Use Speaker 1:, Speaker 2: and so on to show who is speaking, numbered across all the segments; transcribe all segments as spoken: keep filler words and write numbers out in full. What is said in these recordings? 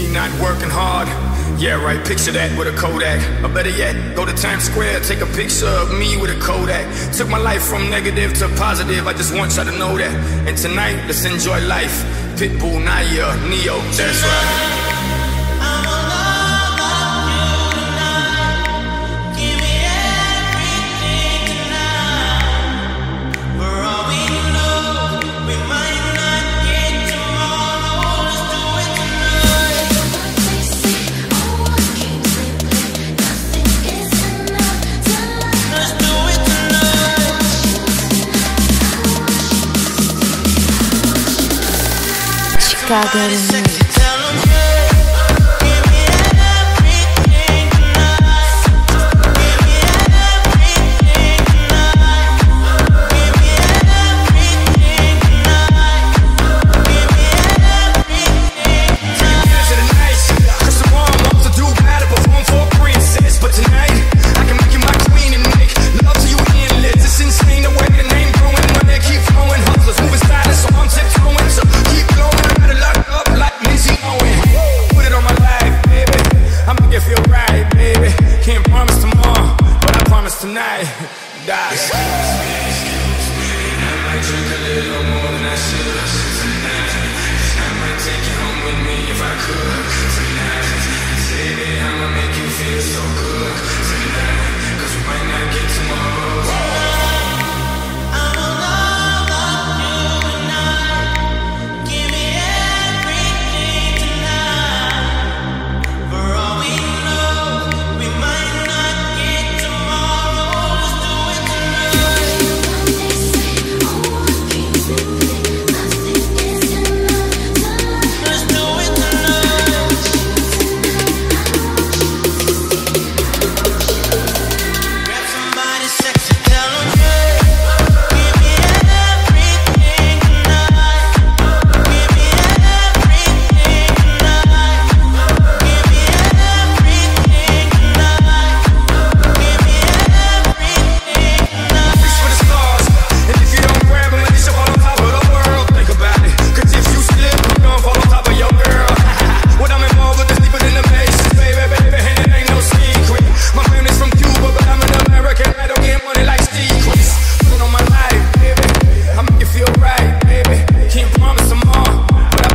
Speaker 1: not working hard. Yeah, right, picture that with a Kodak. Or better yet, go to Times Square, take a picture of me with a Kodak. Took my life from negative to positive, I just want y'all to know that. And tonight, let's enjoy life. Pitbull, Naya, Neo, that's right.
Speaker 2: Chicago Remix.
Speaker 3: Tonight, die. Excuse me, excuse me, I might drink a little more than I should tonight. I might take you home with me if I could tonight. Baby, I'ma make you feel so good tonight, cause we might not get tomorrow.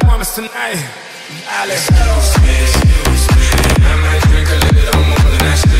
Speaker 1: Tonight, Alex. Excuse me, excuse me, I might drink a little more than I should.